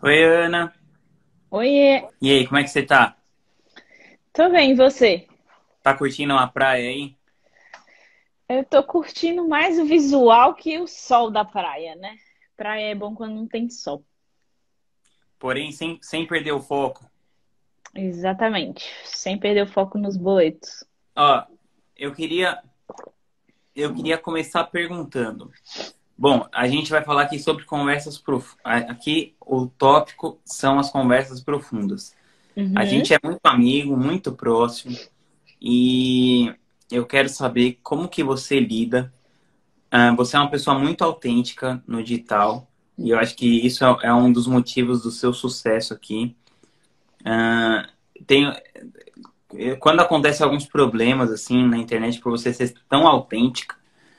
Oi, Ana. Oiê, E aí, como é que você tá? tô bem, e você? Tá curtindo uma praia aí? Eu tô curtindo mais o visual que o sol da praia, né? Praia é bom quando não tem sol. Porém, sem perder o foco. Exatamente, sem perder o foco nos boletos. Ó, eu queria, eu queria começar perguntando. Bom, a gente vai falar aqui sobre conversas profundas. Aqui o tópico são as conversas profundas. A Uhum, gente é muito amigo, muito próximo, e eu quero saber como que você lida. Você é uma pessoa muito autêntica no digital, e eu acho que isso é um dos motivos do seu sucesso aqui. Ah, tem, quando acontece alguns problemas assim na internet por você ser tão autêntica,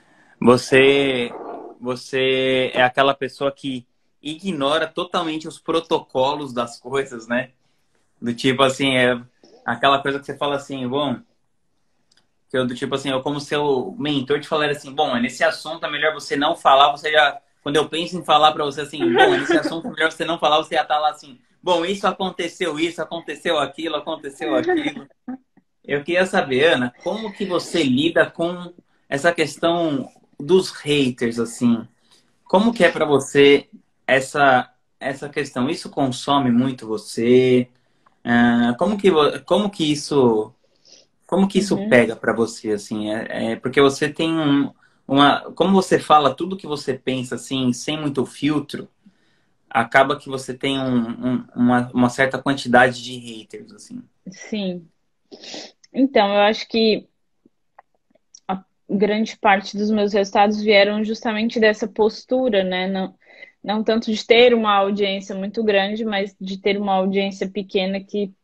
você é aquela pessoa que ignora totalmente os protocolos das coisas, né? Do tipo assim, é aquela coisa que você fala assim, bom, que eu do tipo assim, eu como seu mentor te falar assim, bom, nesse assunto é melhor você não falar, você já quando eu penso em falar para você assim, bom, nesse assunto é melhor você não falar, você já tá lá assim, bom, isso, aconteceu aquilo. Eu queria saber, Ana, como que você lida com essa questão dos haters, assim? Como que é para você essa questão? Isso consome muito você? Como que isso uhum, pega para você, assim? Porque você tem como você fala tudo que você pensa, assim, sem muito filtro, acaba que você tem uma certa quantidade de haters, assim. sim. Então, eu acho que a grande parte dos meus resultados vieram justamente dessa postura, né? Não tanto de ter uma audiência muito grande, mas de ter uma audiência pequena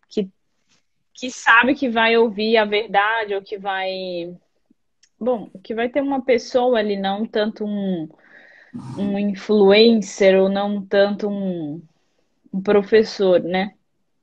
que sabe que vai ouvir a verdade ou que vai. Bom, que vai ter uma pessoa ali, não tanto um influencer ou não tanto um professor, né?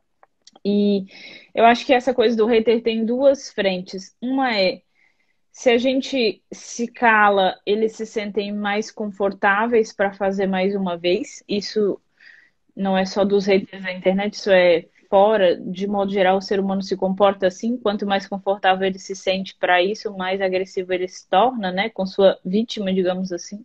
E eu acho que essa coisa do hater tem duas frentes. Uma é se a gente se cala, eles se sentem mais confortáveis para fazer mais uma vez. Isso não é só dos haters da internet, isso é fora, de modo geral, o ser humano se comporta assim. Quanto mais confortável ele se sente para isso, mais agressivo ele se torna, né, com sua vítima, digamos assim.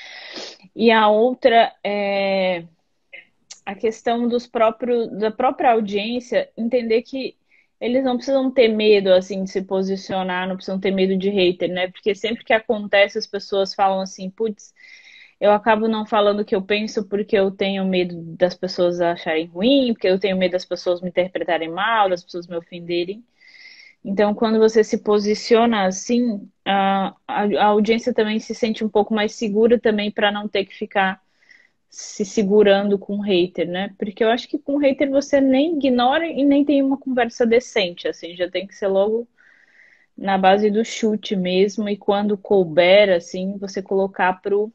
E a outra é a questão da própria audiência entender que eles não precisam ter medo assim de se posicionar, não precisam ter medo de hater, né? Porque sempre que acontece as pessoas falam assim, putz, eu acabo não falando o que eu penso porque eu tenho medo das pessoas acharem ruim, porque eu tenho medo das pessoas me interpretarem mal, das pessoas me ofenderem. Então, quando você se posiciona assim, a audiência também se sente um pouco mais segura também para não ter que ficar se segurando com hater, né? Porque eu acho que com hater você nem ignora e nem tem uma conversa decente, assim, já tem que ser logo na base do chute mesmo e quando couber, assim, você colocar pro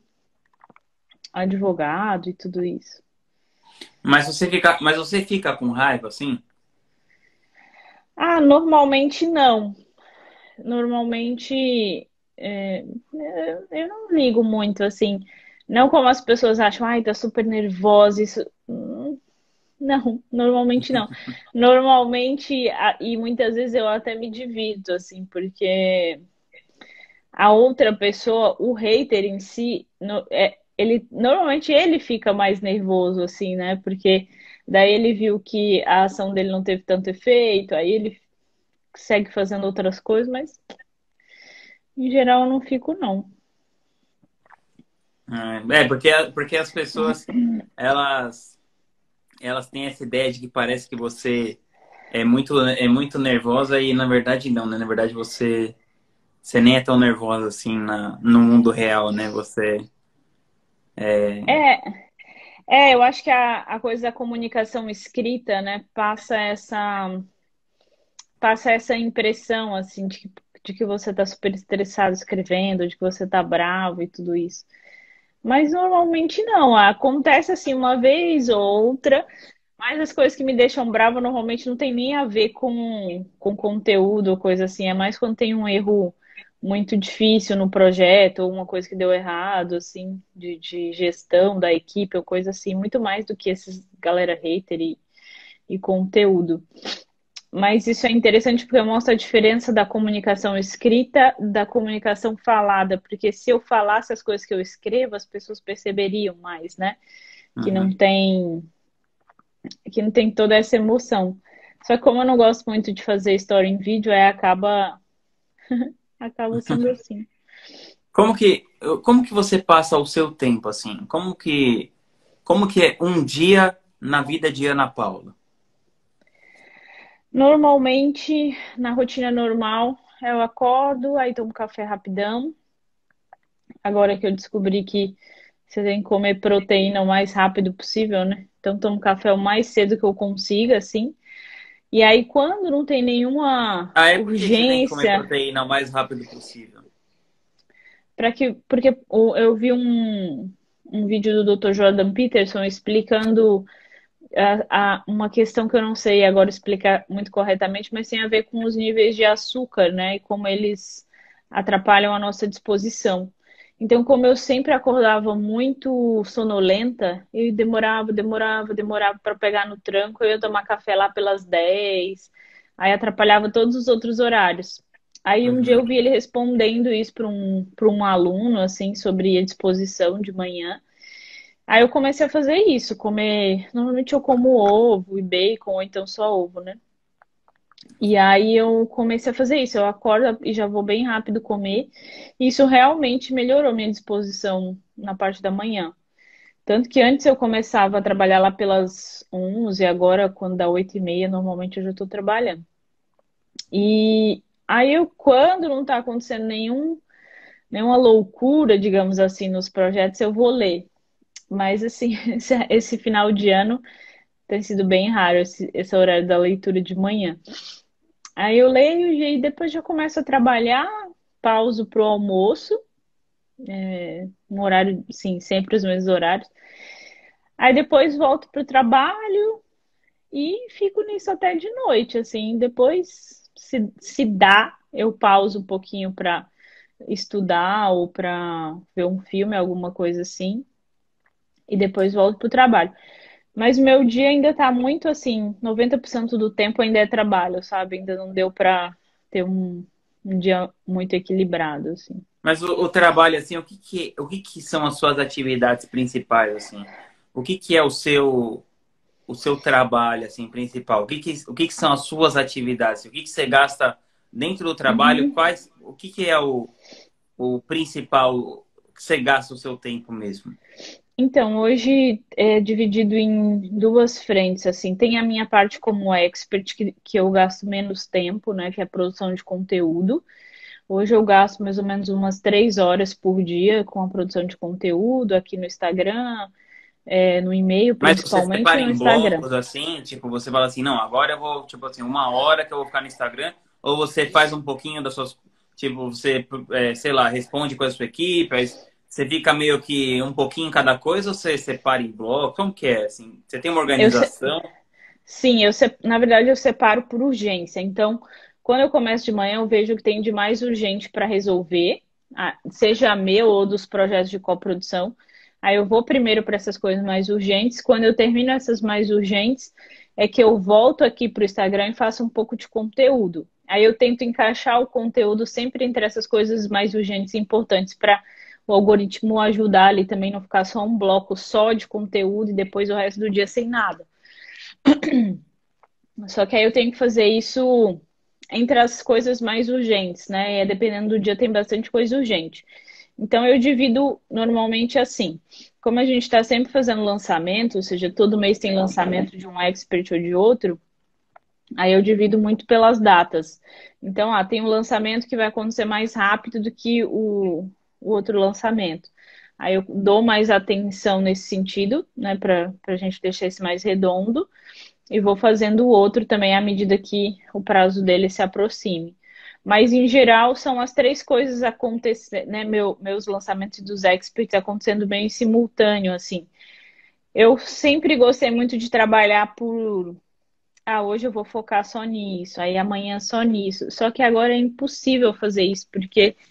advogado e tudo isso. Mas você fica com raiva, assim? Ah, normalmente não. Normalmente eu não ligo muito, assim. Não como as pessoas acham, ai, tá super nervosa, isso. Não, normalmente não. Normalmente, e muitas vezes eu até me divido, assim, porque a outra pessoa, o hater em si, ele normalmente ele fica mais nervoso, assim, né? Porque daí ele viu que a ação dele não teve tanto efeito, aí ele segue fazendo outras coisas, mas em geral eu não fico, não. Porque as pessoas, elas, elas têm essa ideia de que parece que você é muito nervosa e na verdade não, né? Na verdade você nem é tão nervosa assim no mundo real, né? É, É, eu acho que a coisa da comunicação escrita, né, passa essa impressão, assim, de que você tá super estressado escrevendo, de que você tá bravo e tudo isso. Mas normalmente não. Acontece assim uma vez ou outra, mas as coisas que me deixam brava normalmente não tem nem a ver com conteúdo ou coisa assim. É mais quando tem um erro muito difícil no projeto, ou uma coisa que deu errado, assim, de gestão da equipe, ou coisa assim, muito mais do que esses galera hater e conteúdo. Mas isso é interessante porque mostra a diferença da comunicação escrita da comunicação falada, porque se eu falasse as coisas que eu escrevo, as pessoas perceberiam mais, né? Que não Uhum. tem, que não tem toda essa emoção. Só que como eu não gosto muito de fazer story em vídeo, acaba sendo assim. Como que, como que você passa o seu tempo, assim? Como que é um dia na vida de Ana Paula? Normalmente, na rotina normal, eu acordo, aí tomo café rapidão. Agora que eu descobri que você tem que comer proteína o mais rápido possível, né? Então tomo café o mais cedo que eu consiga, assim. E aí, quando não tem nenhuma Ah, é por que você tem que comer urgência, proteína o mais rápido possível? porque eu vi um vídeo do Dr. Jordan Peterson explicando uma questão que eu não sei agora explicar muito corretamente, mas tem a ver com os níveis de açúcar, né? E como eles atrapalham a nossa disposição. Então, como eu sempre acordava muito sonolenta, eu demorava para pegar no tranco, eu ia tomar café lá pelas 10, aí atrapalhava todos os outros horários. Aí um dia Uhum. eu vi ele respondendo isso para um aluno, assim, sobre a disposição de manhã. Aí eu comecei a fazer isso, comer. Normalmente eu como ovo e bacon, ou então só ovo, né? E aí eu comecei a fazer isso. Eu acordo e já vou bem rápido comer. E isso realmente melhorou minha disposição na parte da manhã. Tanto que antes eu começava a trabalhar lá pelas 11, e agora, quando dá 8h30, normalmente eu já estou trabalhando. E aí eu, quando não está acontecendo nenhuma loucura, digamos assim, nos projetos, eu vou ler. Mas assim, esse final de ano tem sido bem raro esse horário da leitura de manhã. Aí eu leio e aí depois já começo a trabalhar, pauso pro almoço, um horário, sim, sempre os mesmos horários. Aí depois volto pro trabalho e fico nisso até de noite, assim. Depois, se dá, eu pauso um pouquinho para estudar ou para ver um filme, alguma coisa assim, e depois volto pro trabalho. Mas o meu dia ainda tá muito assim, 90% do tempo ainda é trabalho, sabe? Ainda não deu pra ter um dia muito equilibrado, assim. Mas o trabalho, assim, o que que são as suas atividades principais, assim? O que é o seu trabalho, assim, principal? O que que são as suas atividades? O que que você gasta dentro do trabalho? Uhum. O que que é o principal que você gasta o seu tempo mesmo? Então, hoje é dividido em duas frentes, assim. Tem a minha parte como expert, que eu gasto menos tempo, né? Que é a produção de conteúdo. Hoje eu gasto mais ou menos umas 3 horas por dia com a produção de conteúdo aqui no Instagram, no e-mail, Mas você principalmente separa no em Instagram. blocos, assim? Tipo, você fala assim, não, agora eu vou, tipo assim, uma hora que eu vou ficar no Instagram? Ou você faz um pouquinho das suas... Tipo, você, sei lá, responde com a sua equipe, aí você fica meio que um pouquinho em cada coisa ou você separa em blocos? Como que é, assim? Você tem uma Eu, organização? Sim, na verdade eu separo por urgência. Então, quando eu começo de manhã, eu vejo o que tem de mais urgente para resolver, seja meu ou dos projetos de coprodução. Aí eu vou primeiro para essas coisas mais urgentes. Quando eu termino essas mais urgentes, é que eu volto aqui para o Instagram e faço um pouco de conteúdo. Aí eu tento encaixar o conteúdo sempre entre essas coisas mais urgentes e importantes para o algoritmo ajudar ali também, não ficar só um bloco só de conteúdo e depois o resto do dia sem nada. Só que aí eu tenho que fazer isso entre as coisas mais urgentes, né? E dependendo do dia, tem bastante coisa urgente. Então eu divido normalmente assim. Como a gente está sempre fazendo lançamento, ou seja, todo mês tem lançamento de um expert ou de outro, aí eu divido muito pelas datas. Então, tem um lançamento que vai acontecer mais rápido do que o outro lançamento. Aí eu dou mais atenção nesse sentido, né, para a gente deixar esse mais redondo e vou fazendo o outro também à medida que o prazo dele se aproxime. Mas em geral são as três coisas acontecendo, né? Meus lançamentos dos experts acontecendo bem simultâneo, assim. Eu sempre gostei muito de trabalhar por, hoje eu vou focar só nisso, aí amanhã só nisso. Só que agora é impossível fazer isso, porque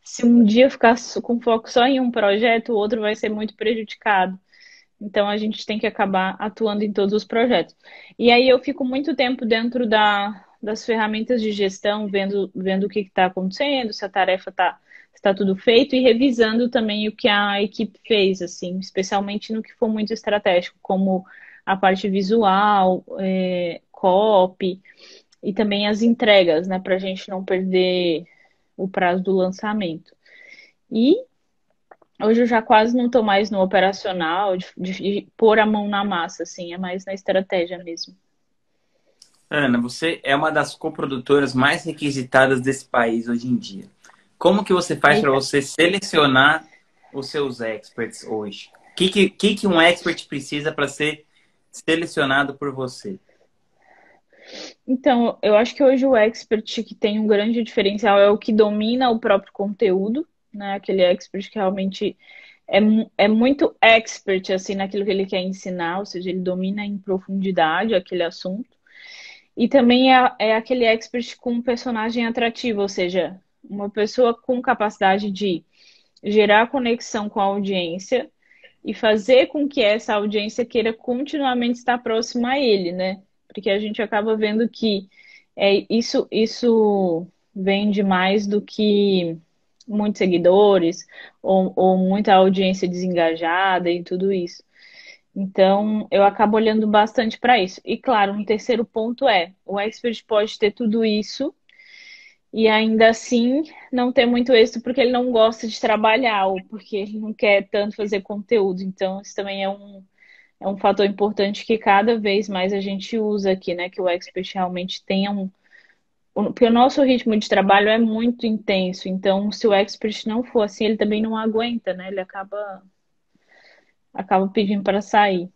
se um dia ficar com foco só em um projeto, o outro vai ser muito prejudicado. Então a gente tem que acabar atuando em todos os projetos. E aí eu fico muito tempo dentro das ferramentas de gestão, vendo o que está acontecendo, se a tarefa está tudo feito e revisando também o que a equipe fez, assim, especialmente no que for muito estratégico, como a parte visual, copy e também as entregas, né, para a gente não perder o prazo do lançamento. E hoje eu já quase não estou mais no operacional, de pôr a mão na massa, assim, é mais na estratégia mesmo. Ana, você é uma das coprodutoras mais requisitadas desse país hoje em dia. Como que você faz para Eita. você selecionar os seus experts hoje? O que um expert precisa para ser selecionado por você? Então, eu acho que hoje o expert que tem um grande diferencial é o que domina o próprio conteúdo, né? Aquele expert que realmente é muito expert, assim, naquilo que ele quer ensinar, ou seja, ele domina em profundidade aquele assunto. E também é aquele expert com um personagem atrativo, ou seja, uma pessoa com capacidade de gerar conexão com a audiência e fazer com que essa audiência queira continuamente estar próxima a ele, né? Porque a gente acaba vendo que isso vende mais do que muitos seguidores ou muita audiência desengajada e tudo isso. Então, eu acabo olhando bastante para isso. E claro, um terceiro ponto é, o expert pode ter tudo isso e ainda assim não ter muito êxito porque ele não gosta de trabalhar ou porque ele não quer tanto fazer conteúdo. Então, isso também é um fator importante que cada vez mais a gente usa aqui, né? Que o expert realmente tenha porque o nosso ritmo de trabalho é muito intenso. Então, se o expert não for assim, ele também não aguenta, né? Ele acaba pedindo para sair.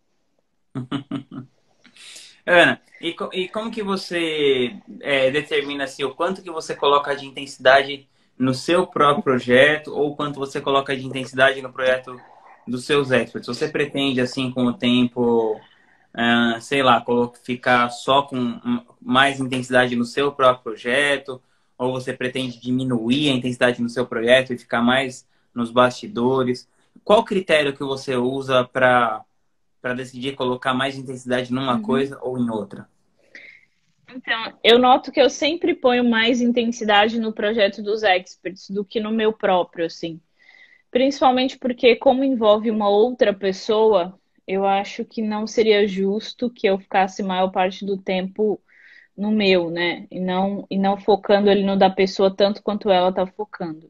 Ana, e como que você determina assim, o quanto que você coloca de intensidade no seu próprio projeto ou o quanto você coloca de intensidade no projeto dos seus experts? Você pretende, assim, com o tempo, sei lá, ficar só com mais intensidade no seu próprio projeto? Ou você pretende diminuir a intensidade no seu projeto e ficar mais nos bastidores? Qual critério que você usa para decidir colocar mais intensidade numa Uhum. coisa ou em outra? Então, eu noto que eu sempre ponho mais intensidade no projeto dos experts do que no meu próprio, assim. Principalmente porque, como envolve uma outra pessoa, eu acho que não seria justo que eu ficasse maior parte do tempo no meu, né? E não focando ali no da pessoa tanto quanto ela tá focando.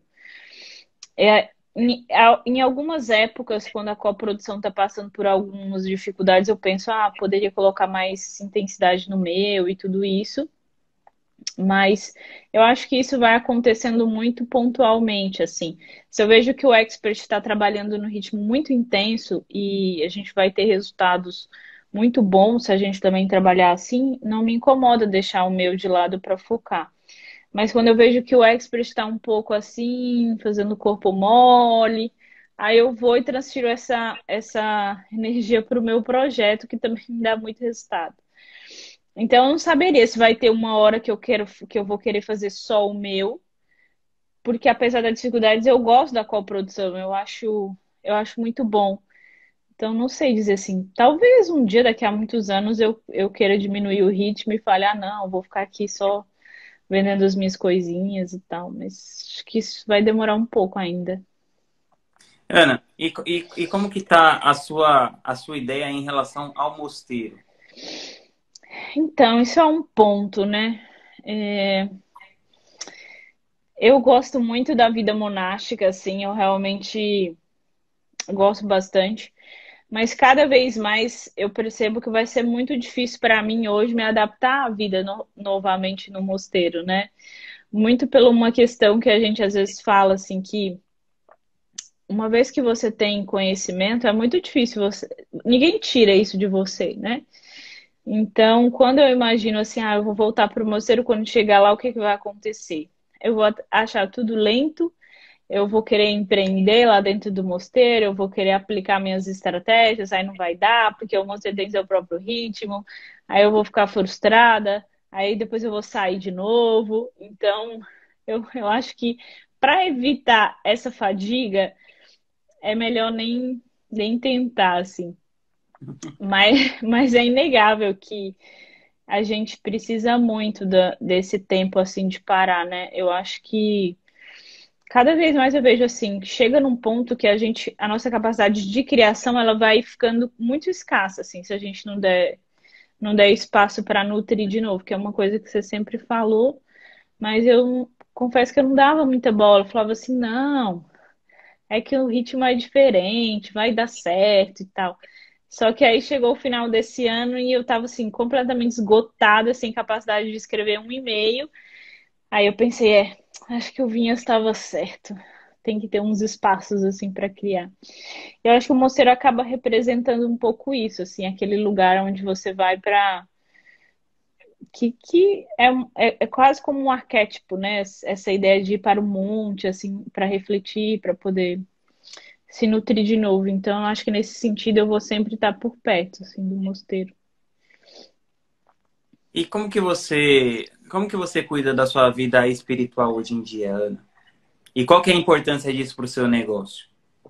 Em algumas épocas, quando a coprodução está passando por algumas dificuldades, eu penso, poderia colocar mais intensidade no meu e tudo isso. Mas eu acho que isso vai acontecendo muito pontualmente, assim. Se eu vejo que o expert está trabalhando no ritmo muito intenso e a gente vai ter resultados muito bons se a gente também trabalhar assim, não me incomoda deixar o meu de lado para focar. Mas quando eu vejo que o expert está um pouco assim, fazendo o corpo mole, aí eu vou e transfiro essa energia para o meu projeto, que também me dá muito resultado. Então, eu não saberia se vai ter uma hora que eu vou querer fazer só o meu, porque apesar das dificuldades, eu gosto da coprodução, eu acho muito bom. Então, não sei dizer assim, talvez um dia, daqui a muitos anos, eu queira diminuir o ritmo e falar, não, vou ficar aqui só vendendo as minhas coisinhas e tal, mas acho que isso vai demorar um pouco ainda. Ana, e como que tá a sua ideia em relação ao mosteiro? Então, isso é um ponto, né? É, eu gosto muito da vida monástica, assim, eu realmente gosto bastante, mas cada vez mais eu percebo que vai ser muito difícil para mim hoje me adaptar à vida novamente no mosteiro, né? Muito por uma questão que a gente às vezes fala, assim, que uma vez que você tem conhecimento, é muito difícil você. Ninguém tira isso de você, né? Então, quando eu imagino assim, eu vou voltar para o mosteiro, quando chegar lá, o que que vai acontecer? Eu vou achar tudo lento, eu vou querer empreender lá dentro do mosteiro, eu vou querer aplicar minhas estratégias, aí não vai dar, porque o mosteiro tem seu próprio ritmo, aí eu vou ficar frustrada, aí depois eu vou sair de novo. Então, eu acho que para evitar essa fadiga, é melhor nem tentar, assim. Mas é inegável que a gente precisa muito desse tempo, assim, de parar, né? Eu acho que cada vez mais eu vejo, assim, que chega num ponto que a nossa capacidade de criação, ela vai ficando muito escassa, assim, se a gente não der espaço para nutrir de novo, que é uma coisa que você sempre falou, mas eu confesso que eu não dava muita bola. Eu falava assim, não, é que o ritmo é diferente, vai dar certo e tal. Só que aí chegou o final desse ano e eu tava assim, completamente esgotada, sem capacidade de escrever um e-mail. Aí eu pensei, acho que o Vinhas estava certo. Tem que ter uns espaços assim para criar. Eu acho que o mosteiro acaba representando um pouco isso, assim, aquele lugar onde você vai para que é quase como um arquétipo, né? Essa ideia de ir para o monte, assim, para refletir, para poder se nutrir de novo. Então, eu acho que nesse sentido eu vou sempre estar por perto, assim, do mosteiro. E como que você cuida da sua vida espiritual hoje em dia, Ana? E qual que é a importância disso para o seu negócio?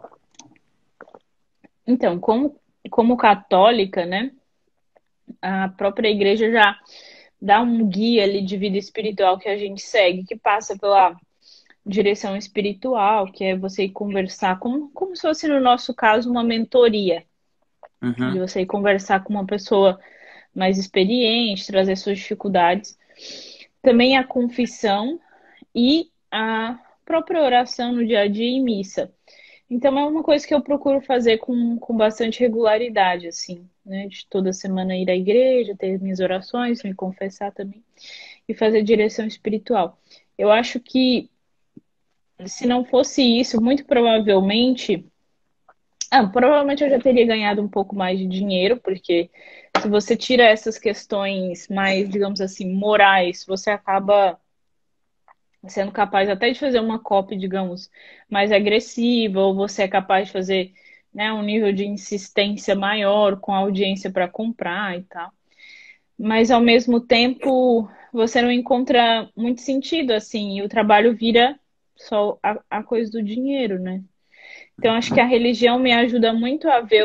Então, como católica, né? A própria igreja já dá um guia ali de vida espiritual que a gente segue, que passa pela direção espiritual, que é você ir conversar, como se fosse, no nosso caso, uma mentoria, de Uhum. você ir conversar com uma pessoa mais experiente, trazer suas dificuldades. Também a confissão e a própria oração no dia a dia em missa. Então é uma coisa que eu procuro fazer com bastante regularidade, assim, né? De toda semana ir à igreja, ter minhas orações, me confessar também e fazer direção espiritual. Eu acho que se não fosse isso, muito provavelmente. Provavelmente eu já teria ganhado um pouco mais de dinheiro, porque se você tira essas questões mais, digamos assim, morais, você acaba sendo capaz até de fazer uma copy, digamos, mais agressiva, ou você é capaz de fazer, né, um nível de insistência maior com a audiência para comprar e tal. Mas ao mesmo tempo, você não encontra muito sentido assim, e o trabalho vira só a coisa do dinheiro, né? Então acho que a religião me ajuda muito a ver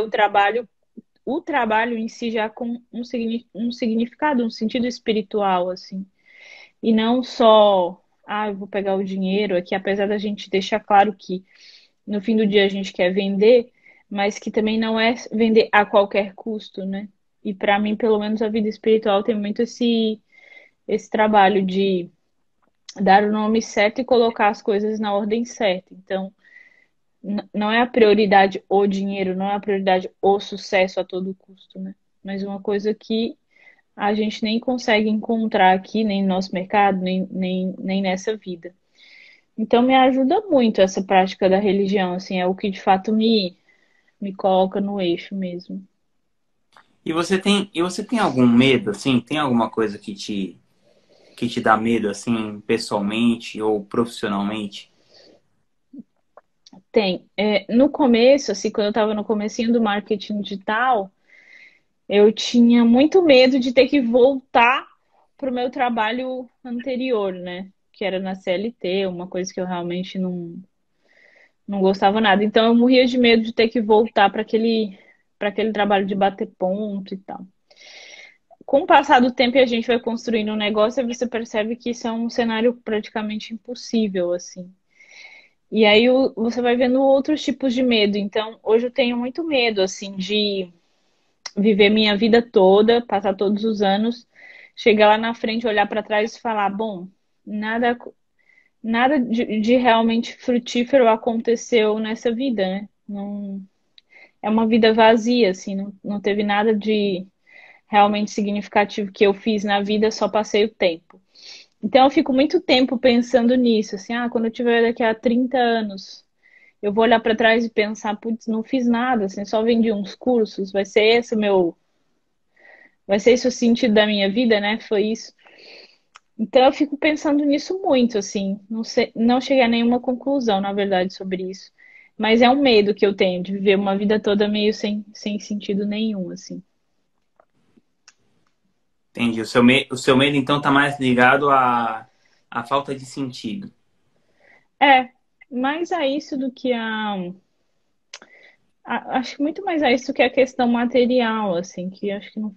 o trabalho em si já com um significado, um sentido espiritual, assim. E não só, eu vou pegar o dinheiro aqui, apesar da gente deixar claro que no fim do dia a gente quer vender, mas que também não é vender a qualquer custo, né? E para mim, pelo menos, a vida espiritual tem muito esse trabalho de dar o nome certo e colocar as coisas na ordem certa. Então, não é a prioridade o dinheiro, não é a prioridade o sucesso a todo custo, né? Mas uma coisa que a gente nem consegue encontrar aqui, nem no nosso mercado, nem nessa vida. Então me ajuda muito essa prática da religião, assim, é o que de fato me coloca no eixo mesmo. E você tem algum medo, assim? Tem alguma coisa que te dá medo, assim, pessoalmente ou profissionalmente? Tem. No começo, assim, quando eu estava no comecinho do marketing digital, eu tinha muito medo de ter que voltar para o meu trabalho anterior, né? Que era na CLT, uma coisa que eu realmente não gostava nada. Então eu morria de medo de ter que voltar para aquele trabalho de bater ponto e tal. Com o passar do tempo e a gente vai construindo um negócio, aí você percebe que isso é um cenário praticamente impossível, assim. E aí você vai vendo outros tipos de medo. Então, hoje eu tenho muito medo, assim, de viver minha vida toda, passar todos os anos, chegar lá na frente, olhar para trás e falar, bom, nada de realmente frutífero aconteceu nessa vida, né? Não, é uma vida vazia, assim, não teve nada de realmente significativo que eu fiz na vida, só passei o tempo. Então eu fico muito tempo pensando nisso, assim, quando eu tiver daqui a 30 anos, eu vou olhar para trás e pensar, putz, não fiz nada, assim, só vendi uns cursos, vai ser esse o sentido da minha vida, né? Foi isso. Então eu fico pensando nisso muito, assim, não sei, não cheguei a nenhuma conclusão, na verdade, sobre isso. Mas é um medo que eu tenho de viver uma vida toda meio sem sentido nenhum, assim. Entendi. O seu medo, então, tá mais ligado à falta de sentido. É, mais a isso do que acho que muito mais a isso do que a questão material, assim, que acho que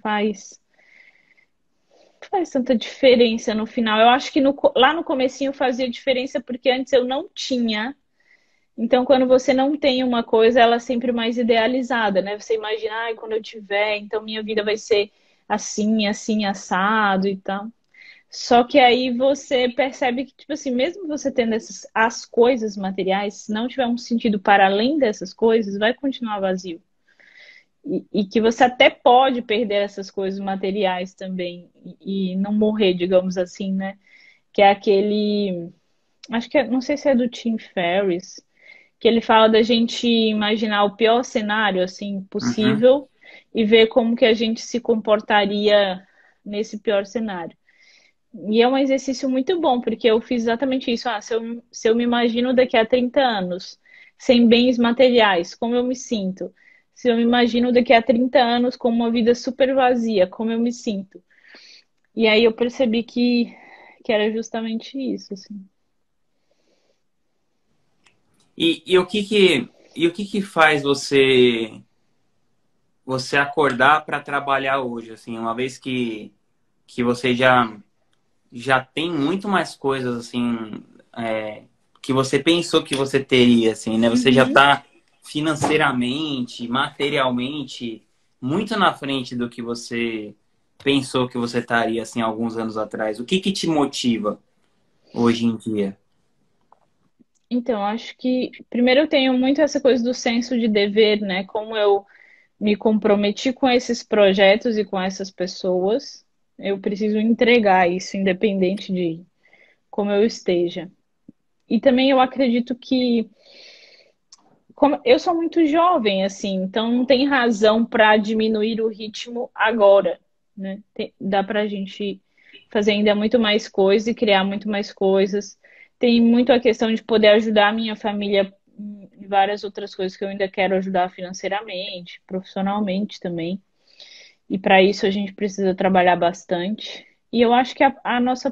não faz tanta diferença no final. Eu acho que lá no comecinho fazia diferença porque antes eu não tinha. Então, quando você não tem uma coisa, ela é sempre mais idealizada, né? Você imagina, ai, quando eu tiver, então minha vida vai ser assim, assim, assado e tal. Só que aí você percebe que, tipo assim, mesmo você tendo as coisas materiais, se não tiver um sentido para além dessas coisas, vai continuar vazio. E que você até pode perder essas coisas materiais também e não morrer, digamos assim, né? Que é aquele. Acho que não sei se é do Tim Ferriss, que ele fala da gente imaginar o pior cenário assim Uhum. possível e ver como que a gente se comportaria nesse pior cenário. E é um exercício muito bom, porque eu fiz exatamente isso. Se eu me imagino daqui a 30 anos sem bens materiais, como eu me sinto? Se eu me imagino daqui a 30 anos com uma vida super vazia, como eu me sinto? E aí eu percebi que era justamente isso, assim. E o que que faz você acordar para trabalhar hoje, assim, uma vez que você já tem muito mais coisas assim que você pensou que você teria, assim, né? Você já Uhum. está financeiramente, materialmente muito na frente do que você pensou que você estaria assim alguns anos atrás. O que que te motiva hoje em dia? Então, acho que primeiro eu tenho muito essa coisa do senso de dever, né? Como eu me comprometi com esses projetos e com essas pessoas, eu preciso entregar isso, independente de como eu esteja. E também eu acredito que, como eu sou muito jovem, assim, então não tem razão para diminuir o ritmo agora, né? Dá para a gente fazer ainda muito mais coisas e criar muito mais coisas. Tem muito a questão de poder ajudar a minha família em várias outras coisas que eu ainda quero ajudar financeiramente, profissionalmente também. E para isso a gente precisa trabalhar bastante. E eu acho que a nossa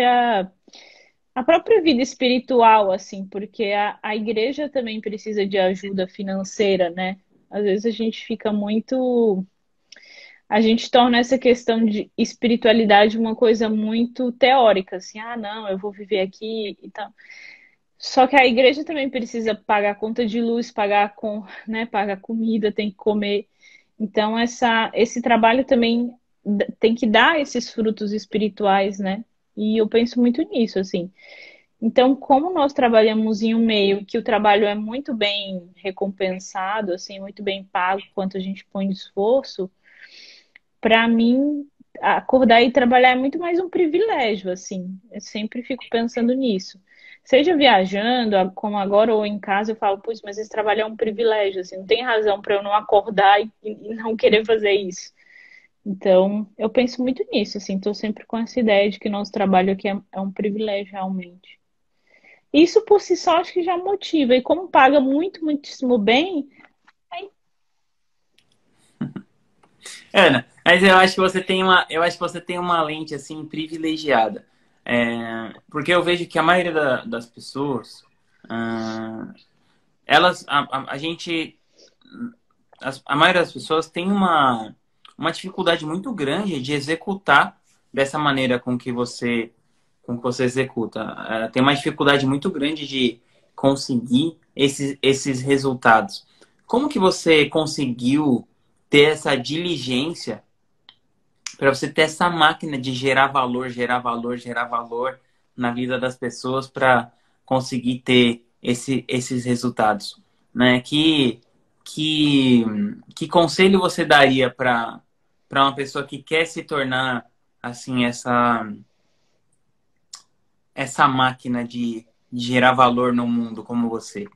própria vida espiritual, assim, porque a igreja também precisa de ajuda financeira, né? Às vezes a gente fica muito. A gente torna essa questão de espiritualidade uma coisa muito teórica, assim, ah, não, eu vou viver aqui e tal. Só que a igreja também precisa pagar conta de luz, pagar comida, tem que comer. Então, esse trabalho também tem que dar esses frutos espirituais, né? E eu penso muito nisso, assim. Então, como nós trabalhamos em um meio que o trabalho é muito bem recompensado, assim, muito bem pago, quanto a gente põe de esforço, para mim, acordar e trabalhar é muito mais um privilégio, assim. Eu sempre fico pensando nisso. Seja viajando, como agora, ou em casa, eu falo, putz, mas esse trabalho é um privilégio, assim, não tem razão para eu não acordar e não querer fazer isso. Então, eu penso muito nisso, assim, estou sempre com essa ideia de que nosso trabalho aqui é um privilégio, realmente. Isso por si só acho que já motiva. E como paga muito, muitíssimo bem, aí... Ana, mas eu acho que você tem uma lente assim privilegiada. Porque eu vejo que a maioria das pessoas, ah, a gente a maioria das pessoas tem uma dificuldade muito grande de executar dessa maneira com que você executa. Tem uma dificuldade muito grande de conseguir esses resultados. Como que você conseguiu ter essa diligência para você ter essa máquina de gerar valor, gerar valor, gerar valor na vida das pessoas para conseguir ter esses resultados, né? Que, que conselho você daria para uma pessoa que quer se tornar assim essa máquina de gerar valor no mundo como você?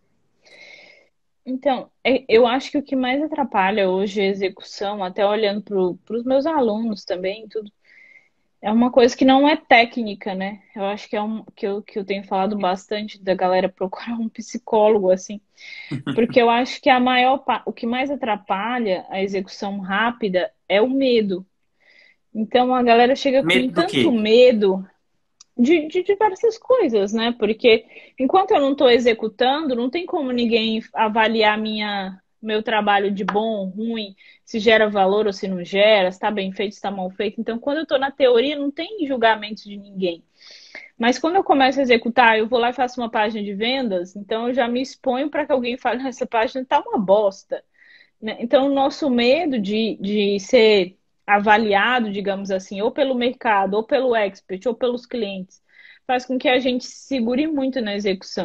Então, eu acho que o que mais atrapalha hoje a execução, até olhando para os meus alunos também, tudo, é uma coisa que não é técnica, né? Eu acho que é que eu tenho falado bastante da galera procurar um psicólogo, assim, porque eu acho que o que mais atrapalha a execução rápida é o medo. Então a galera chega com Medo do tanto quê? medo de diversas coisas, né? Porque enquanto eu não estou executando, não tem como ninguém avaliar meu trabalho de bom, ruim, se gera valor ou se não gera, se está bem feito, se está mal feito. Então, quando eu estou na teoria, não tem julgamento de ninguém. Mas quando eu começo a executar, eu vou lá e faço uma página de vendas, então eu já me exponho para que alguém fale, essa página está uma bosta, né? Então, o nosso medo de ser avaliado, digamos assim, ou pelo mercado, ou pelo expert, ou pelos clientes, faz com que a gente se segure muito na execução.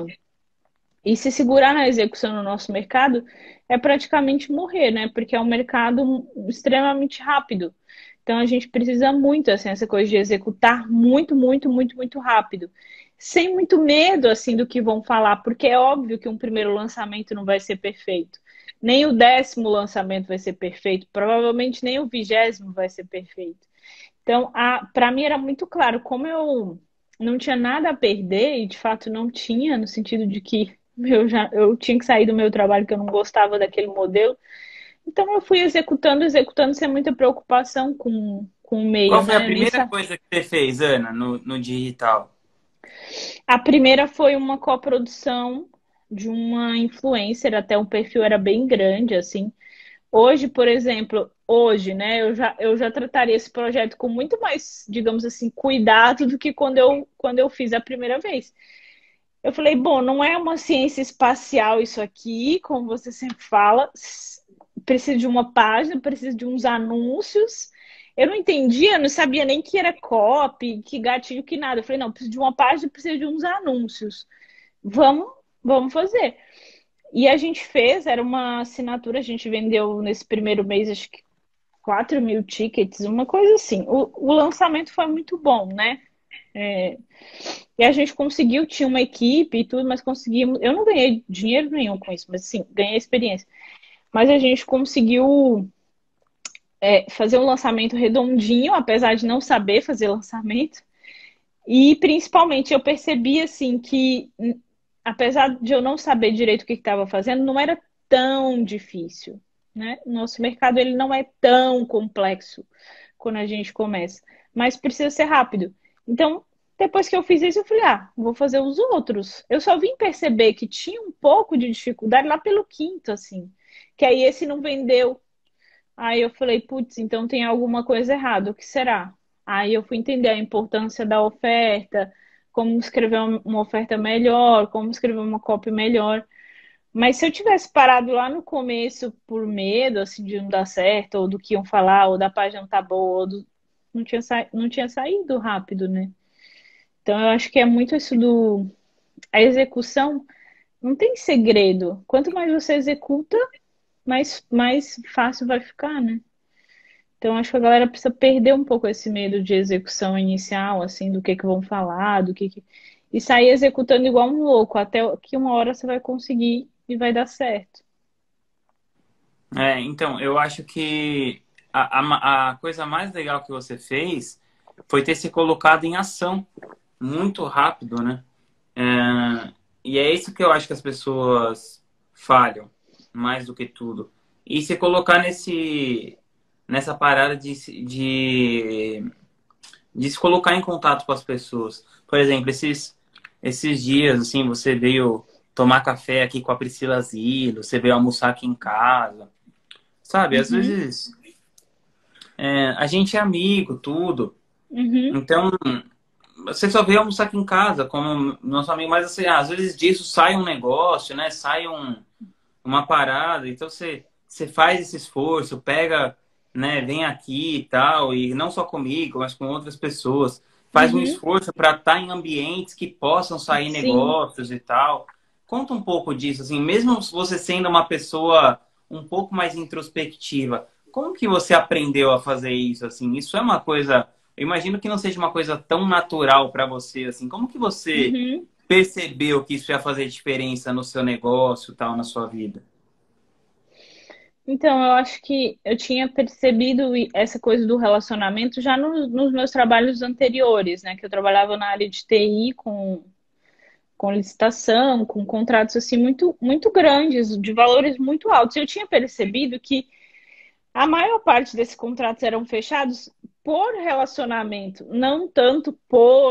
E se segurar na execução no nosso mercado é praticamente morrer, né? Porque é um mercado extremamente rápido. Então a gente precisa muito, assim, essa coisa de executar muito, muito, muito, muito rápido. Sem muito medo, assim, do que vão falar, porque é óbvio que um primeiro lançamento não vai ser perfeito. Nem o 10º lançamento vai ser perfeito, provavelmente nem o 20º vai ser perfeito. Então, para mim era muito claro, como eu não tinha nada a perder, e de fato não tinha, no sentido de que eu tinha que sair do meu trabalho, que eu não gostava daquele modelo. Então, eu fui executando, executando, sem muita preocupação com o meio, Qual foi a né? primeira coisa que você fez, Ana, no digital? A primeira foi uma coprodução de uma influencer, até o perfil era bem grande, assim. Hoje, por exemplo, hoje, né, eu já trataria esse projeto com muito mais, digamos assim, cuidado do que quando eu fiz a primeira vez. Eu falei, bom, não é uma ciência espacial isso aqui, como você sempre fala. Precisa de uma página, precisa de uns anúncios. Eu não entendia, não sabia nem que era copy, que gatilho, que nada. Eu falei, não, precisa de uma página, precisa de uns anúncios. Vamos, vamos fazer. E a gente fez, era uma assinatura, a gente vendeu nesse primeiro mês, acho que 4.000 tickets, uma coisa assim. O lançamento foi muito bom, né? É, e a gente conseguiu, tinha uma equipe e tudo, mas conseguimos. Eu não ganhei dinheiro nenhum com isso, mas sim, ganhei experiência. Mas a gente conseguiu fazer um lançamento redondinho, apesar de não saber fazer lançamento. E principalmente eu percebi assim que, apesar de eu não saber direito o que estava fazendo, não era tão difícil, né? O nosso mercado ele não é tão complexo quando a gente começa, mas precisa ser rápido. Então, depois que eu fiz isso, eu falei, vou fazer os outros. Eu só vim perceber que tinha um pouco de dificuldade lá pelo quinto, assim, que aí esse não vendeu. Aí eu falei, putz, então tem alguma coisa errada, o que será? Aí eu fui entender a importância da oferta, como escrever uma oferta melhor, como escrever uma copy melhor. Mas se eu tivesse parado lá no começo por medo, assim, de não dar certo, ou do que iam falar, ou da página não tá boa, não tinha saído rápido, né? Então eu acho que é muito isso do... A execução não tem segredo. Quanto mais você executa, mais fácil vai ficar, né? Então, acho que a galera precisa perder um pouco esse medo de execução inicial, assim, do que vão falar, e sair executando igual um louco, até que uma hora você vai conseguir e vai dar certo. Então, eu acho que a coisa mais legal que você fez foi ter se colocado em ação muito rápido, né? E é isso que eu acho que as pessoas falham, mais do que tudo. E se colocar nessa parada de se colocar em contato com as pessoas. Por exemplo, esses dias, assim, você veio tomar café aqui com a Priscila Zilo, você veio almoçar aqui em casa. Sabe, às Uhum, vezes a gente é amigo, tudo. uhum, Então, você só veio almoçar aqui em casa como nosso amigo, mas assim, às vezes disso sai um negócio, né? Sai uma parada. Então você faz esse esforço, pega, né? Vem aqui e tal, e não só comigo, mas com outras pessoas. Faz um uhum. esforço para estar em ambientes que possam sair Sim. negócios e tal. Conta um pouco disso, assim, mesmo você sendo uma pessoa um pouco mais introspectiva, como que você aprendeu a fazer isso, assim? Isso é uma coisa, eu imagino que não seja uma coisa tão natural para você, assim. Como que você Uhum. percebeu que isso ia fazer diferença no seu negócio, tal, na sua vida? Então, eu acho que eu tinha percebido essa coisa do relacionamento já nos meus trabalhos anteriores, né? Que eu trabalhava na área de TI com licitação, com contratos assim muito, muito grandes, de valores muito altos. Eu tinha percebido que a maior parte desses contratos eram fechados por relacionamento, não tanto por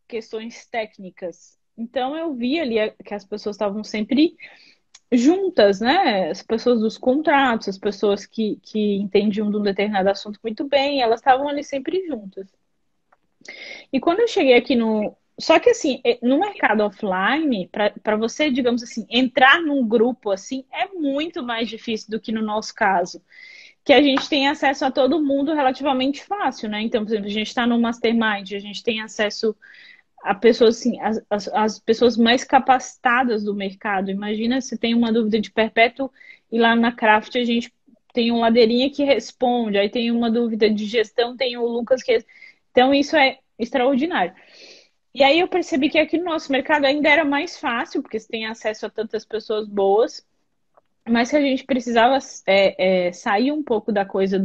questões técnicas. Então eu vi ali que as pessoas estavam sempre juntas, né? As pessoas dos contratos, as pessoas que entendiam de um determinado assunto muito bem, elas estavam ali sempre juntas. E quando eu cheguei aqui no. Só que assim, no mercado offline, para você, digamos assim, entrar num grupo assim, é muito mais difícil do que no nosso caso. Que a gente tem acesso a todo mundo relativamente fácil, né? Então, por exemplo, a gente está no Mastermind, a gente tem acesso a pessoas assim, as pessoas mais capacitadas do mercado. Imagina se tem uma dúvida de perpétuo e lá na Craft a gente tem um Ladeirinha que responde, aí tem uma dúvida de gestão, tem o Lucas que. Então, isso é extraordinário. E aí eu percebi que aqui no nosso mercado ainda era mais fácil, porque você tem acesso a tantas pessoas boas, mas que a gente precisava sair um pouco da coisa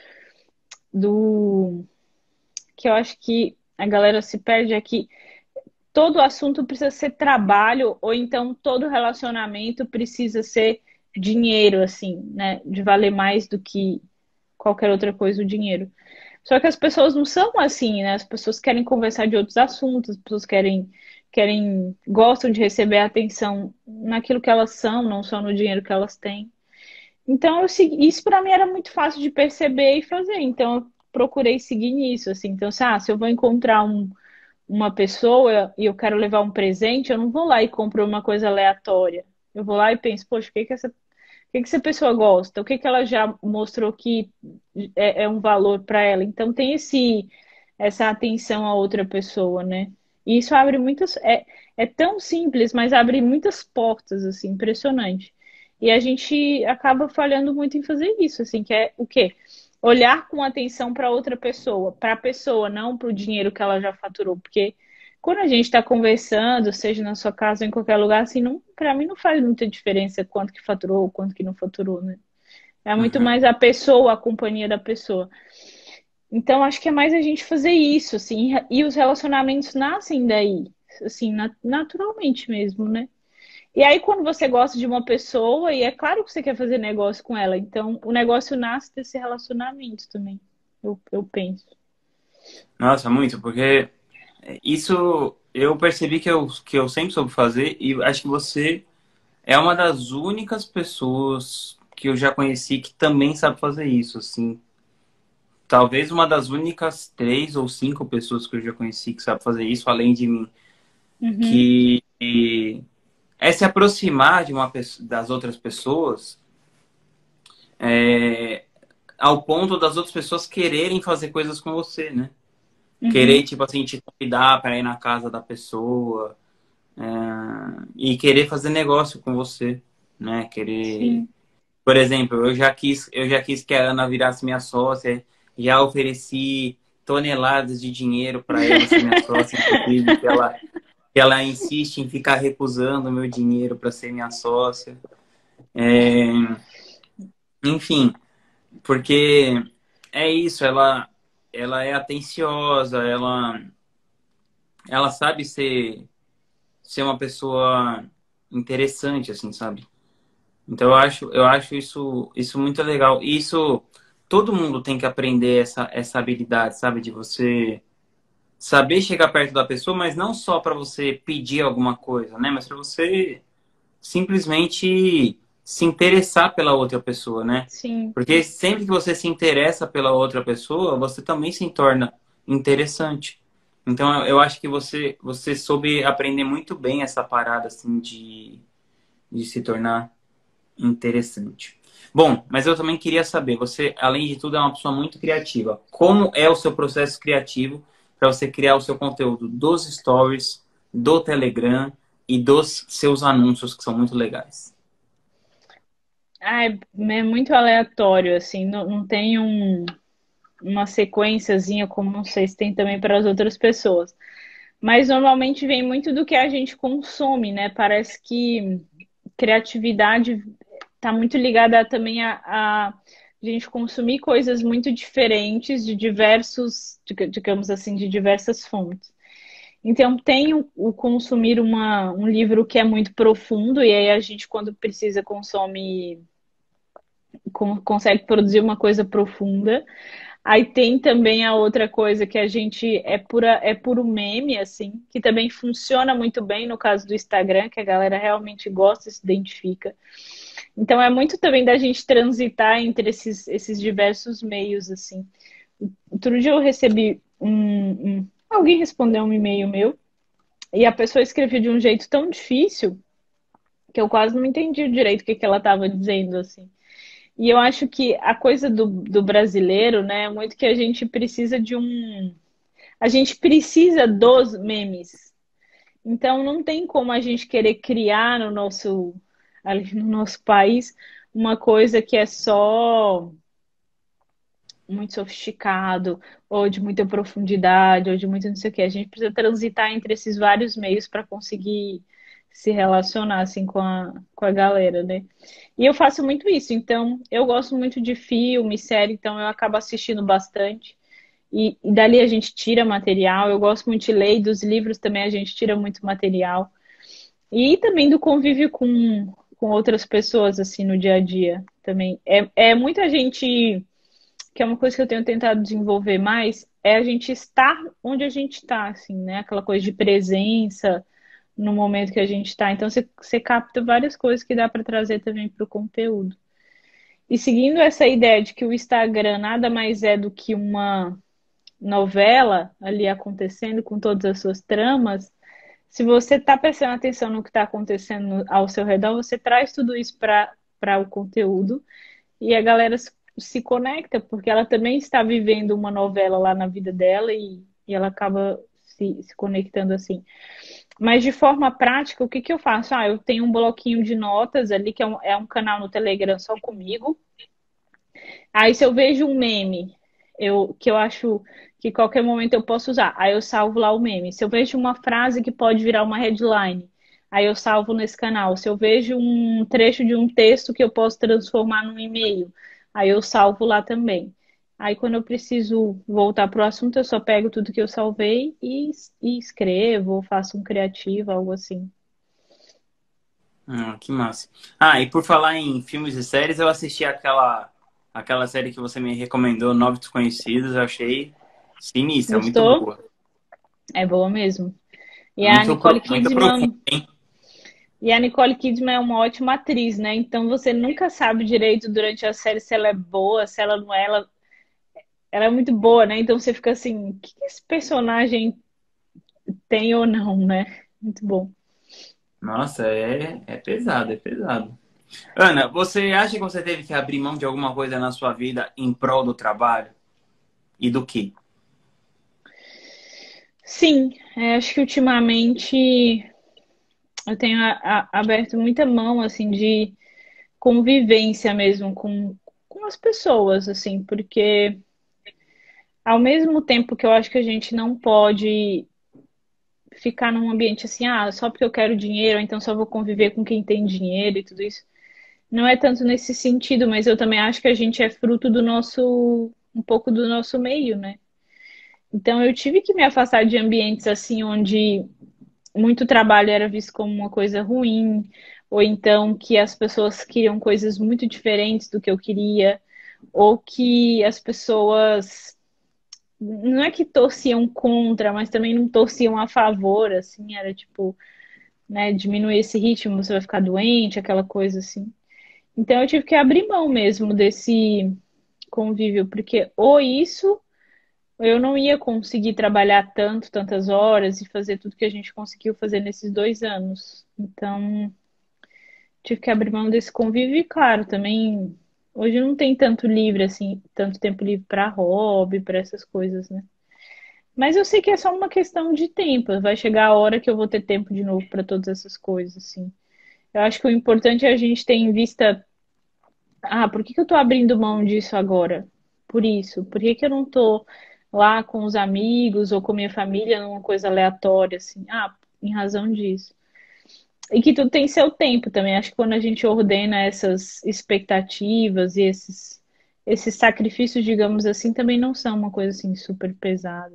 do que eu acho que a galera se perde aqui. Todo assunto precisa ser trabalho, ou então todo relacionamento precisa ser dinheiro, assim, né? De valer mais do que qualquer outra coisa, o dinheiro. Só que as pessoas não são assim, né? As pessoas querem conversar de outros assuntos, as pessoas gostam de receber atenção naquilo que elas são, não só no dinheiro que elas têm. Então, isso para mim era muito fácil de perceber e fazer. Então, eu procurei seguir nisso, assim. Então, se eu vou encontrar uma pessoa e eu quero levar um presente, eu não vou lá e compro uma coisa aleatória. Eu vou lá e penso, poxa, o que essa pessoa gosta? O que ela já mostrou que é um valor para ela? Então, tem essa atenção a outra pessoa, né? E isso abre muitas. É tão simples, mas abre muitas portas, assim, impressionante. E a gente acaba falhando muito em fazer isso, assim, que é o quê? Olhar com atenção para outra pessoa, para a pessoa, não para o dinheiro que ela já faturou. Porque quando a gente está conversando, seja na sua casa ou em qualquer lugar, assim, não, para mim não faz muita diferença quanto que faturou, quanto que não faturou, né? É muito Uhum. mais a pessoa, a companhia da pessoa. Então, acho que é mais a gente fazer isso, assim, e os relacionamentos nascem daí, assim, naturalmente mesmo, né? E aí, quando você gosta de uma pessoa, e é claro que você quer fazer negócio com ela, então o negócio nasce desse relacionamento também, eu penso. Nossa, muito, porque isso eu percebi que eu sempre soube fazer e acho que você é uma das únicas pessoas que eu já conheci que também sabe fazer isso, assim. Talvez uma das únicas 3 ou 5 pessoas que eu já conheci que sabe fazer isso, além de mim, Uhum, que é se aproximar de das outras pessoas é, ao ponto das outras pessoas quererem fazer coisas com você, né? Querer, uhum, tipo assim, te convidar para ir na casa da pessoa, é, e querer fazer negócio com você, né? Querer, sim. por exemplo, eu já quis que a Ana virasse minha sócia, já ofereci toneladas de dinheiro para ela ser minha sócia, inclusive que ela insiste em ficar recusando o meu dinheiro para ser minha sócia. É, enfim, porque é isso, ela é atenciosa, ela sabe ser uma pessoa interessante, assim, sabe? Então eu acho isso muito legal. E isso todo mundo tem que aprender essa habilidade, sabe? De você saber chegar perto da pessoa, mas não só para você pedir alguma coisa, né? Mas para você simplesmente se interessar pela outra pessoa, né? Sim. Porque sempre que você se interessa pela outra pessoa, você também se torna interessante. Então eu acho que você soube aprender muito bem essa parada assim de se tornar interessante. Bom, mas eu também queria saber, você, além de tudo, é uma pessoa muito criativa. Como é o seu processo criativo para você criar o seu conteúdo dos stories, do Telegram e dos seus anúncios, que são muito legais? Ah, é muito aleatório, assim, não tem uma sequenciazinha, como não sei se tem também para as outras pessoas. Mas normalmente vem muito do que a gente consome, né? Parece que criatividade está muito ligada também a gente consumir coisas muito diferentes de diversos, digamos assim, de diversas fontes. Então, tem o consumir um livro que é muito profundo, e aí a gente, quando precisa, consome, consegue produzir uma coisa profunda. Aí tem também a outra coisa que a gente é puro meme, assim, que também funciona muito bem no caso do Instagram, que a galera realmente gosta, se identifica. Então é muito também da gente transitar entre esses diversos meios, assim. Outro dia eu recebi alguém respondeu um e-mail meu e a pessoa escreveu de um jeito tão difícil que eu quase não entendi direito o que ela estava dizendo, assim. E eu acho que a coisa do brasileiro, né, é muito que a gente precisa de um. A gente precisa dos memes. Então não tem como a gente querer criar no nosso, ali no nosso país uma coisa que é só muito sofisticado, ou de muita profundidade, ou de muito não sei o quê. A gente precisa transitar entre esses vários meios para conseguir se relacionar assim com a galera, né? E eu faço muito isso, então eu gosto muito de filme, série, então eu acabo assistindo bastante. E dali a gente tira material. Eu gosto muito de ler, e dos livros também a gente tira muito material. E também do convívio com outras pessoas, assim, no dia a dia também. É muita gente que é uma coisa que eu tenho tentado desenvolver mais, é a gente estar onde a gente está, assim, né? Aquela coisa de presença no momento que a gente está. Então, você capta várias coisas que dá para trazer também para o conteúdo. E seguindo essa ideia de que o Instagram nada mais é do que uma novela ali acontecendo com todas as suas tramas, se você está prestando atenção no que está acontecendo ao seu redor, você traz tudo isso para o conteúdo e a galera se conecta, porque ela também está vivendo uma novela lá na vida dela e ela acaba se conectando assim. Mas de forma prática, o que que eu faço? Ah, eu tenho um bloquinho de notas ali, que é um canal no Telegram só comigo. Aí se eu vejo um meme, que eu acho que qualquer momento eu posso usar, aí eu salvo lá o meme. Se eu vejo uma frase que pode virar uma headline, aí eu salvo nesse canal. Se eu vejo um trecho de um texto que eu posso transformar num e-mail, aí eu salvo lá também. Aí quando eu preciso voltar para o assunto, eu só pego tudo que eu salvei e escrevo, ou faço um criativo, algo assim. Que massa. Ah, e por falar em filmes e séries, eu assisti aquela série que você me recomendou, Novos Desconhecidos, eu achei sinistra, muito Gostou? boa. É boa mesmo. E a Muito, Nicole muito profunda, Kidman hein? E a Nicole Kidman é uma ótima atriz, né? Então você nunca sabe direito durante a série se ela é boa, se ela não é. Ela é muito boa, né? Então você fica assim, o que esse personagem tem ou não, né? Muito bom. Nossa, é pesado, é pesado. Ana, você acha que você teve que abrir mão de alguma coisa na sua vida em prol do trabalho? E do quê? Sim, acho que ultimamente eu tenho aberto muita mão, assim, de convivência mesmo com as pessoas, assim, porque ao mesmo tempo que eu acho que a gente não pode ficar num ambiente assim, ah, só porque eu quero dinheiro, ou então só vou conviver com quem tem dinheiro e tudo isso. Não é tanto nesse sentido, mas eu também acho que a gente é fruto do nosso, um pouco do nosso meio, né? Então eu tive que me afastar de ambientes assim onde muito trabalho era visto como uma coisa ruim, ou então que as pessoas queriam coisas muito diferentes do que eu queria, ou que as pessoas não é que torciam contra, mas também não torciam a favor, assim, era tipo, né, diminuir esse ritmo, você vai ficar doente, aquela coisa assim. Então eu tive que abrir mão mesmo desse convívio, porque ou isso, ou eu não ia conseguir trabalhar tantas horas e fazer tudo que a gente conseguiu fazer nesses 2 anos. Então tive que abrir mão desse convívio e, claro, também hoje não tem tanto livre assim, tanto tempo livre para hobby, para essas coisas, né? Mas eu sei que é só uma questão de tempo. Vai chegar a hora que eu vou ter tempo de novo para todas essas coisas, assim. Eu acho que o importante é a gente ter em vista, ah, por que que eu tô abrindo mão disso agora? Por isso. Por que que eu não tô lá com os amigos ou com minha família numa coisa aleatória, assim? Ah, em razão disso. E que tudo tem seu tempo também. Acho que quando a gente ordena essas expectativas e esses sacrifícios, digamos assim, também não são uma coisa assim super pesada.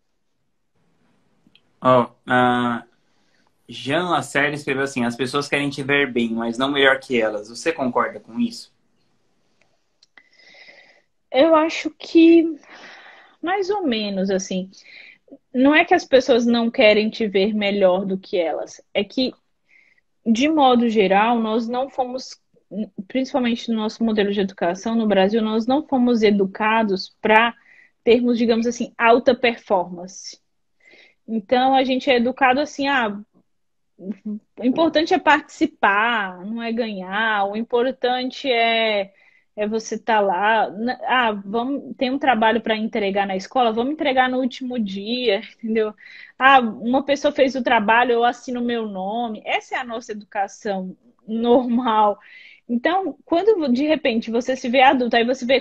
Ó, Jean Lacerda escreveu assim: as pessoas querem te ver bem, mas não melhor que elas. Você concorda com isso? Eu acho que mais ou menos assim. Não é que as pessoas não querem te ver melhor do que elas, é que, de modo geral, nós não fomos, principalmente no nosso modelo de educação no Brasil, nós não fomos educados para termos, digamos assim, alta performance. Então, a gente é educado assim, o importante é participar, não é ganhar. O importante é você estar lá. Vamos, tem um trabalho para entregar na escola, vamos entregar no último dia, entendeu? Uma pessoa fez o trabalho, eu assino o meu nome. Essa é a nossa educação normal. Então, quando de repente você se vê adulto, aí você vê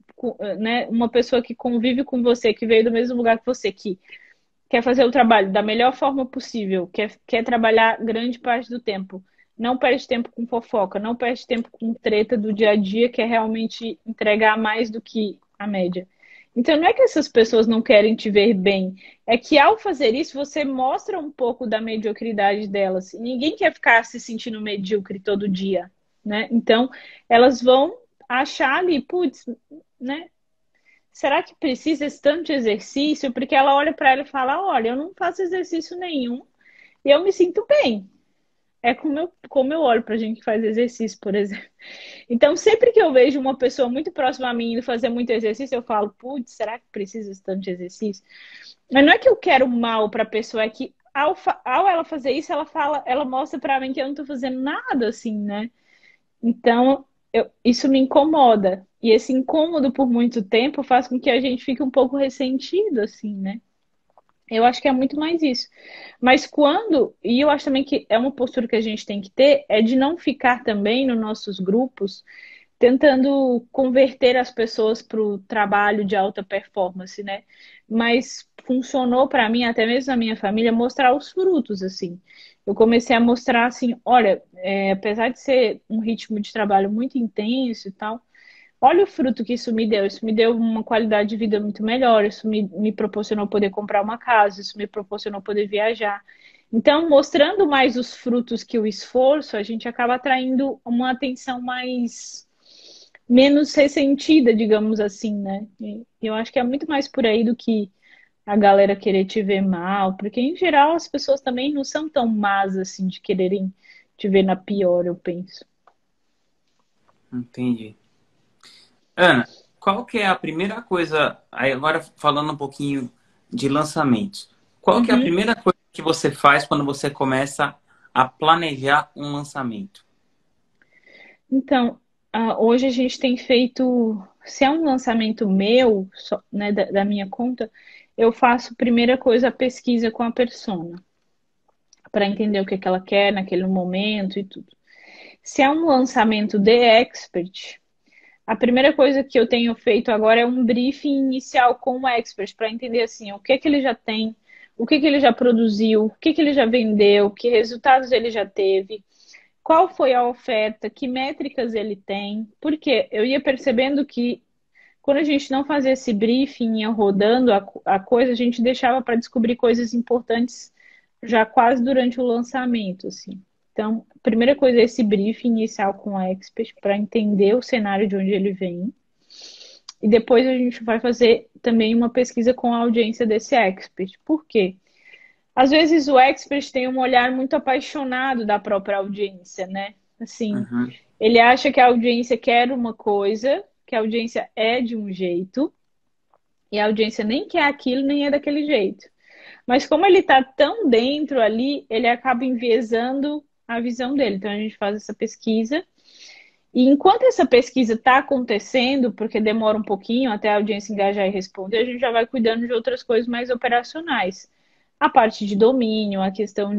né, uma pessoa que convive com você, que veio do mesmo lugar que você, que quer fazer o trabalho da melhor forma possível, quer trabalhar grande parte do tempo. Não perde tempo com fofoca, não perde tempo com treta do dia a dia, quer realmente entregar mais do que a média. Então, não é que essas pessoas não querem te ver bem, é que ao fazer isso, você mostra um pouco da mediocridade delas. E ninguém quer ficar se sentindo medíocre todo dia, né? Então, elas vão achar ali, putz, né? Será que precisa esse tanto de exercício? Porque ela olha para ela e fala: olha, eu não faço exercício nenhum e eu me sinto bem. É como eu olho para gente que faz exercício, por exemplo. Então, sempre que eu vejo uma pessoa muito próxima a mim indo fazer muito exercício, eu falo: putz, será que precisa esse tanto de exercício? Mas não é que eu quero mal para a pessoa, é que ao ela fazer isso, ela mostra para mim que eu não estou fazendo nada assim, né? Então, isso me incomoda. E esse incômodo por muito tempo faz com que a gente fique um pouco ressentido, assim, né? Eu acho que é muito mais isso. Mas e eu acho também que é uma postura que a gente tem que ter, é de não ficar também nos nossos grupos tentando converter as pessoas para o trabalho de alta performance, né? Mas funcionou para mim, até mesmo na minha família, mostrar os frutos, assim. Eu comecei a mostrar assim, olha, apesar de ser um ritmo de trabalho muito intenso e tal, olha o fruto que isso me deu. Isso me deu uma qualidade de vida muito melhor, isso me proporcionou poder comprar uma casa, isso me proporcionou poder viajar. Então, mostrando mais os frutos que o esforço, a gente acaba atraindo uma atenção mais menos ressentida, digamos assim, né? E eu acho que é muito mais por aí do que a galera querer te ver mal, porque em geral as pessoas também não são tão más assim de quererem te ver na pior, eu penso. Entendi. Ana, qual que é a primeira coisa, aí agora falando um pouquinho de lançamentos, qual que é a Uhum. primeira coisa que você faz quando você começa a planejar um lançamento? Então, hoje a gente tem feito, se é um lançamento meu, né, da minha conta, eu faço primeira coisa a pesquisa com a persona, para entender o que que ela quer naquele momento e tudo. Se é um lançamento de expert, a primeira coisa que eu tenho feito agora é um briefing inicial com o expert para entender assim, o que que ele já tem, o que que ele já produziu, o que que ele já vendeu, que resultados ele já teve, qual foi a oferta, que métricas ele tem, porque eu ia percebendo que quando a gente não fazia esse briefing, ia rodando a coisa, a gente deixava para descobrir coisas importantes já quase durante o lançamento, assim. Então, a primeira coisa é esse briefing inicial com a expert para entender o cenário de onde ele vem. E depois a gente vai fazer também uma pesquisa com a audiência desse expert. Por quê? Às vezes o expert tem um olhar muito apaixonado da própria audiência, né? Assim, Uhum. ele acha que a audiência quer uma coisa, que a audiência é de um jeito, e a audiência nem quer aquilo, nem é daquele jeito. Mas como ele está tão dentro ali, ele acaba enviesando a visão dele. Então a gente faz essa pesquisa. E enquanto essa pesquisa está acontecendo, porque demora um pouquinho até a audiência engajar e responder, a gente já vai cuidando de outras coisas mais operacionais. A parte de domínio, a questão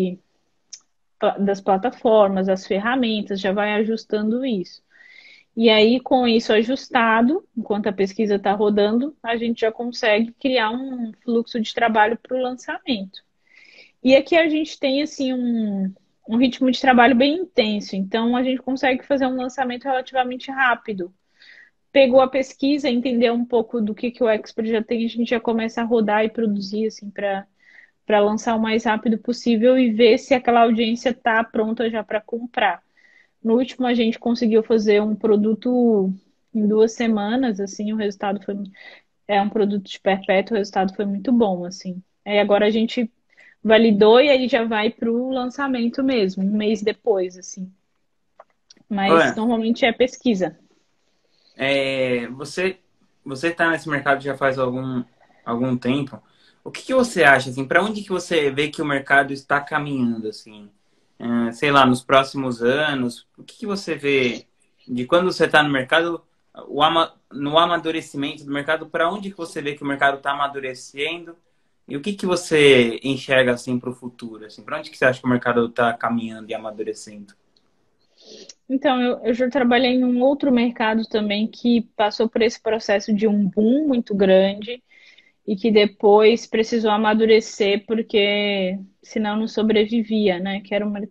das plataformas, as ferramentas, já vai ajustando isso. E aí, com isso ajustado, enquanto a pesquisa está rodando, a gente já consegue criar um fluxo de trabalho para o lançamento. E aqui a gente tem assim um ritmo de trabalho bem intenso, então a gente consegue fazer um lançamento relativamente rápido. Pegou a pesquisa, entendeu um pouco do que o Expert já tem, a gente já começa a rodar e produzir assim para lançar o mais rápido possível e ver se aquela audiência está pronta já para comprar. No último, a gente conseguiu fazer um produto em 2 semanas, assim, o resultado foi, é um produto de perpétuo, o resultado foi muito bom, assim. Aí agora a gente validou e aí já vai para o lançamento mesmo, um mês depois, assim. Mas Olha, normalmente é pesquisa. você está nesse mercado já faz algum tempo. O que que você acha, assim, para onde que você vê que o mercado está caminhando, assim? Sei lá, nos próximos anos, o que que você vê de quando você está no mercado, no amadurecimento do mercado, para onde que você vê que o mercado está amadurecendo? E o que que você enxerga, assim, para o futuro, assim? Para onde que você acha que o mercado está caminhando e amadurecendo? Então, eu já trabalhei em um outro mercado também que passou por esse processo de um boom muito grande e que depois precisou amadurecer porque senão não sobrevivia, né? Que era o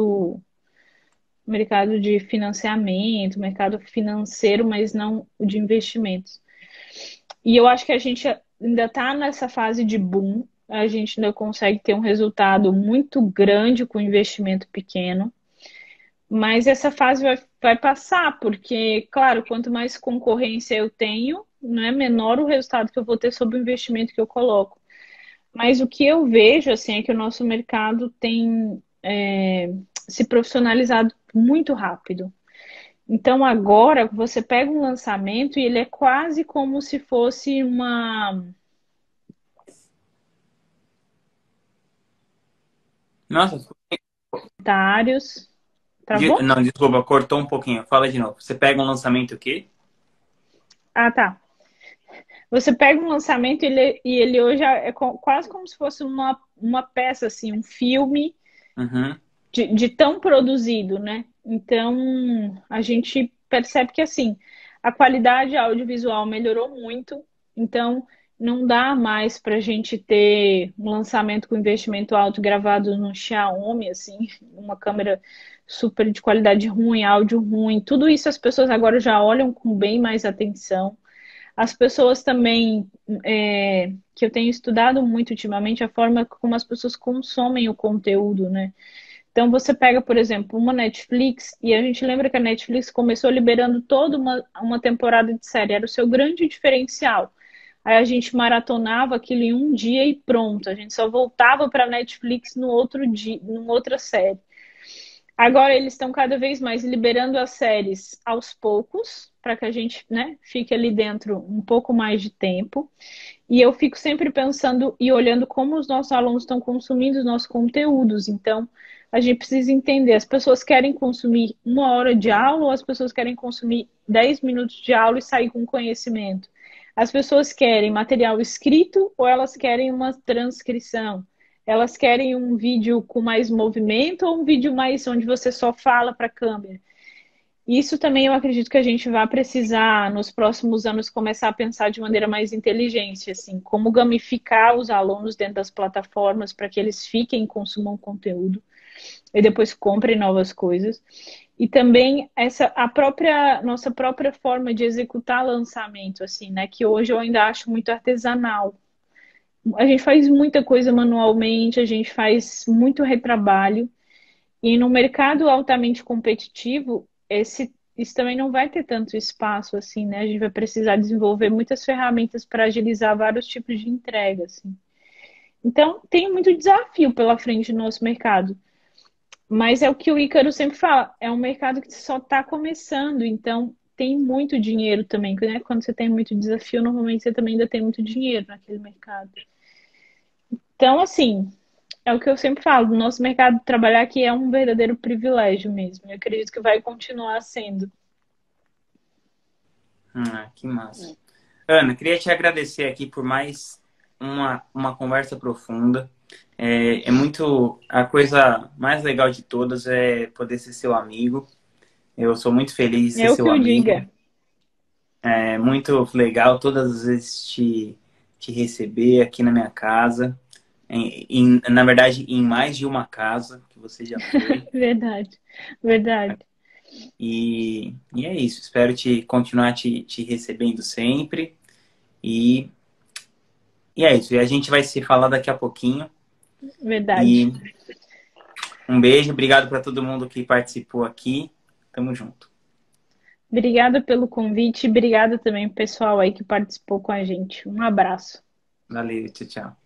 mercado de financiamento, mercado financeiro, mas não o de investimentos. E eu acho que a gente ainda está nessa fase de boom, a gente ainda consegue ter um resultado muito grande com investimento pequeno. Mas essa fase vai passar, porque, claro, quanto mais concorrência eu tenho, não é menor o resultado que eu vou ter sobre o investimento que eu coloco. Mas o que eu vejo, assim, é que o nosso mercado tem se profissionalizado muito rápido. Então, agora, você pega um lançamento e ele é quase como se fosse uma... Nossa, Comentários. Travou? não, desculpa, cortou um pouquinho. Fala de novo. Você pega um lançamento o quê? Ah, tá. Você pega um lançamento e ele hoje é quase como se fosse uma peça, assim, um filme Uhum. de tão produzido, né? Então, a gente percebe que, assim, a qualidade audiovisual melhorou muito, então não dá mais para a gente ter um lançamento com investimento alto gravado no Xiaomi, assim, uma câmera super de qualidade ruim, áudio ruim, tudo isso as pessoas agora já olham com bem mais atenção. As pessoas também, que eu tenho estudado muito ultimamente, a forma como as pessoas consomem o conteúdo, né? Então você pega, por exemplo, uma Netflix, e a gente lembra que a Netflix começou liberando toda uma temporada de série, era o seu grande diferencial. Aí a gente maratonava aquilo em um dia e pronto, a gente só voltava para a Netflix no outro dia, numa outra série. Agora eles estão cada vez mais liberando as séries aos poucos, para que a gente, né, fique ali dentro um pouco mais de tempo. E eu fico sempre pensando e olhando como os nossos alunos estão consumindo os nossos conteúdos. Então, a gente precisa entender, as pessoas querem consumir 1 hora de aula ou as pessoas querem consumir 10 minutos de aula e sair com conhecimento? As pessoas querem material escrito ou elas querem uma transcrição? Elas querem um vídeo com mais movimento ou um vídeo mais onde você só fala para a câmera? Isso também eu acredito que a gente vai precisar, nos próximos anos, começar a pensar de maneira mais inteligente, assim, como gamificar os alunos dentro das plataformas para que eles fiquem, consumam conteúdo e depois comprem novas coisas. E também nossa própria forma de executar lançamento, assim, né? Que hoje eu ainda acho muito artesanal. A gente faz muita coisa manualmente, a gente faz muito retrabalho. E no mercado altamente competitivo, isso também não vai ter tanto espaço assim, né? A gente vai precisar desenvolver muitas ferramentas para agilizar vários tipos de entrega, assim. Então, tem muito desafio pela frente no nosso mercado. Mas é o que o Ícaro sempre fala, é um mercado que só está começando, então tem muito dinheiro também, né? Quando você tem muito desafio, normalmente você também ainda tem muito dinheiro naquele mercado. Então, assim, é o que eu sempre falo, o nosso mercado de trabalhar aqui é um verdadeiro privilégio mesmo. Eu acredito que vai continuar sendo. Que massa. Ana, queria te agradecer aqui por mais uma conversa profunda. É muito. A coisa mais legal de todas é poder ser seu amigo. Eu sou muito feliz de ser Eu que seu o amigo. diga. É muito legal todas as vezes te receber aqui na minha casa. Na verdade, em mais de uma casa que você já foi. Verdade, verdade. E é isso. Espero continuar te recebendo sempre. E, e é isso. E a gente vai se falar daqui a pouquinho. Verdade. E um beijo. Obrigado para todo mundo que participou aqui. Tamo junto. Obrigada pelo convite, obrigada também pro pessoal aí que participou com a gente. Um abraço. Valeu, tchau, tchau.